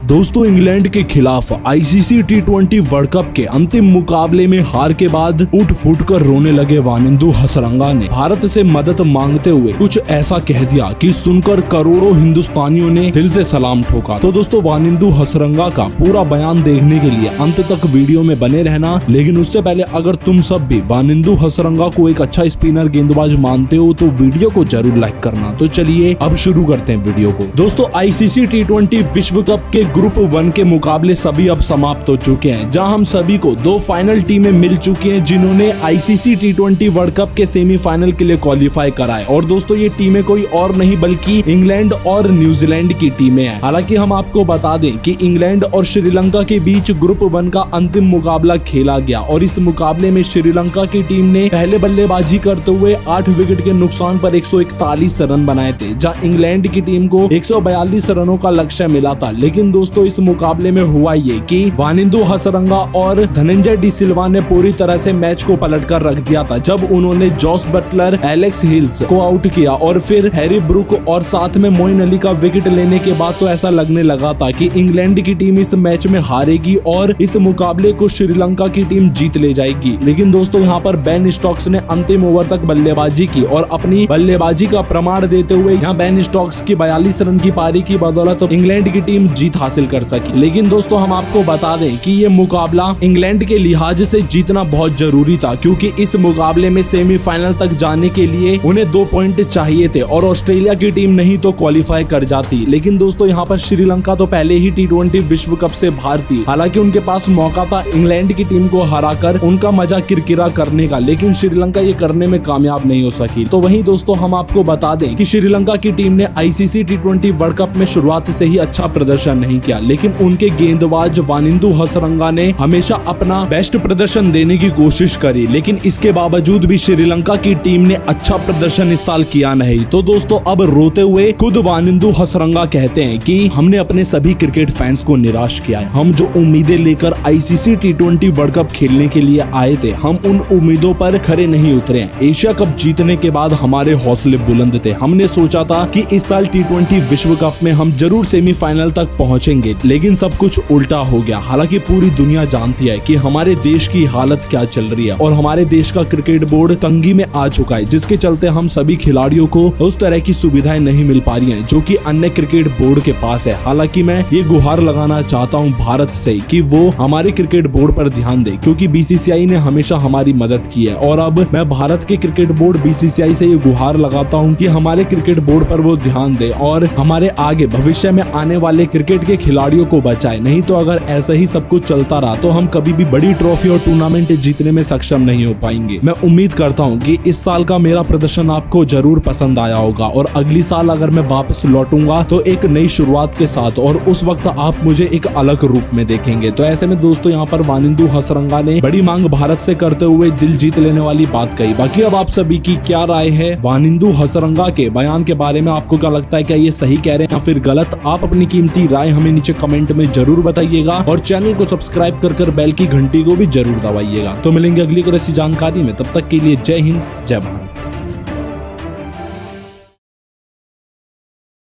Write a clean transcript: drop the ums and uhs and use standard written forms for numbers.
दोस्तों इंग्लैंड के खिलाफ आईसीसी टी20 वर्ल्ड कप के अंतिम मुकाबले में हार के बाद उठ फुट कर रोने लगे वानिंदु हसरंगा ने भारत से मदद मांगते हुए कुछ ऐसा कह दिया कि सुनकर करोड़ों हिंदुस्तानियों ने दिल से सलाम ठोका। तो दोस्तों वानिंदु हसरंगा का पूरा बयान देखने के लिए अंत तक वीडियो में बने रहना, लेकिन उससे पहले अगर तुम सब भी वानिंदु हसरंगा को एक अच्छा स्पिनर गेंदबाज मानते हो तो वीडियो को जरूर लाइक करना। तो चलिए अब शुरू करते हैं वीडियो को। दोस्तों आईसीसी टी20 विश्व कप के ग्रुप 1 के मुकाबले सभी अब समाप्त हो चुके हैं, जहां हम सभी को 2 फाइनल टीमें मिल चुकी हैं जिन्होंने आईसीसी टी20 वर्ल्ड कप के सेमीफाइनल के लिए क्वालिफाई करा है। और दोस्तों ये टीमें कोई और नहीं बल्कि इंग्लैंड और न्यूजीलैंड की टीमें हैं। हालांकि हम आपको बता दें कि इंग्लैंड और श्रीलंका के बीच ग्रुप 1 का अंतिम मुकाबला खेला गया और इस मुकाबले में श्रीलंका की टीम ने पहले बल्लेबाजी करते हुए 8 विकेट के नुकसान पर 141 रन बनाए थे, जहां इंग्लैंड की टीम को 142 रनों का लक्ष्य मिला था। लेकिन दोस्तों इस मुकाबले में हुआ ये कि वानिंदु हसरंगा और धनंजय डी सिल्वा ने पूरी तरह से मैच को पलटकर रख दिया था जब उन्होंने जॉस बटलर, एलेक्स हिल्स को आउट किया और फिर हैरी ब्रूक और साथ में मोइन अली का विकेट लेने के बाद तो ऐसा लगने लगा था कि इंग्लैंड की टीम इस मैच में हारेगी और इस मुकाबले को श्रीलंका की टीम जीत ले जाएगी। लेकिन दोस्तों यहाँ पर बेन स्टोक्स ने अंतिम ओवर तक बल्लेबाजी की और अपनी बल्लेबाजी का प्रमाण देते हुए यहाँ बेन स्टोक्स की 42 रन की पारी की बदौलत इंग्लैंड की टीम जीत हासिल कर सकी। लेकिन दोस्तों हम आपको बता दें कि ये मुकाबला इंग्लैंड के लिहाज से जीतना बहुत जरूरी था, क्योंकि इस मुकाबले में सेमीफाइनल तक जाने के लिए उन्हें 2 पॉइंट चाहिए थे और ऑस्ट्रेलिया की टीम नहीं तो क्वालिफाई कर जाती। लेकिन दोस्तों यहाँ पर श्रीलंका तो पहले ही टी20 विश्व कप से बाहर थी। हालांकि उनके पास मौका था इंग्लैंड की टीम को हराकर उनका मजा किरकिरा करने का, लेकिन श्रीलंका ये करने में कामयाब नहीं हो सकी। तो वहीं दोस्तों हम आपको बता दें कि श्रीलंका की टीम ने आईसीसी टी20 वर्ल्ड कप में शुरुआत से ही अच्छा प्रदर्शन नहीं किया, लेकिन उनके गेंदबाज वानिंदु हसरंगा ने हमेशा अपना बेस्ट प्रदर्शन देने की कोशिश करी। लेकिन इसके बावजूद भी श्रीलंका की टीम ने अच्छा प्रदर्शन इस साल किया नहीं। तो दोस्तों अब रोते हुए खुद वानिंदु हसरंगा कहते हैं कि हमने अपने सभी क्रिकेट फैंस को निराश किया है। हम जो उम्मीदें लेकर आईसीसी टी20 वर्ल्ड कप खेलने के लिए आए थे, हम उन उम्मीदों पर खरे नहीं उतरे हैं। एशिया कप जीतने के बाद हमारे हौसले बुलंद थे। हमने सोचा था कि इस साल टी20 विश्व कप में हम जरूर सेमीफाइनल तक पहुंचेंगे, लेकिन सब कुछ उल्टा हो गया। हालांकि पूरी दुनिया जानती है कि हमारे देश की हालत क्या चल रही है और हमारे देश का क्रिकेट बोर्ड तंगी में आ चुका है, जिसके चलते हम सभी खिलाड़ियों को उस तरह की सुविधाएं नहीं मिल पा रही हैं जो कि अन्य क्रिकेट बोर्ड के पास है। हालांकि मैं ये गुहार लगाना चाहता हूं भारत से कि वो हमारे क्रिकेट बोर्ड पर ध्यान दे, क्योंकि बीसीसीआई ने हमेशा हमारी मदद की है। और अब मैं भारत के क्रिकेट बोर्ड बीसीसीआई से ये गुहार लगाता हूँ कि हमारे क्रिकेट बोर्ड पर वो ध्यान दे और हमारे आगे भविष्य में आने वाले क्रिकेट के खिलाड़ियों को बचाए। नहीं तो अगर ऐसा ही सब कुछ चलता रहा तो हम कभी भी बड़ी ट्रॉफी और टूर्नामेंट जीतने में सक्षम नहीं हो पाएंगे। मैं उम्मीद करता हूं कि इस साल का मेरा प्रदर्शन आपको जरूर पसंद आया होगा और अगली साल अगर मैं वापस लौटूंगा तो एक नई शुरुआत के साथ, और उस वक्त आप मुझे एक अलग रूप में देखेंगे। तो ऐसे में दोस्तों यहाँ पर वानिंदु हसरंगा ने बड़ी मांग भारत से करते हुए दिल जीत लेने वाली बात कही। बाकी अब आप सभी की क्या राय है वानिंदु हसरंगा के बयान के बारे में? आपको क्या लगता है, क्या ये सही कह रहे हैं या फिर गलत? आप अपनी कीमती राय हमें नीचे कमेंट में जरूर बताइएगा और चैनल को सब्सक्राइब कर बेल की घंटी को भी जरूर दबाइएगा। तो मिलेंगे अगली कोई ऐसी जानकारी में, तब तक के लिए जय हिंद, जय भारत।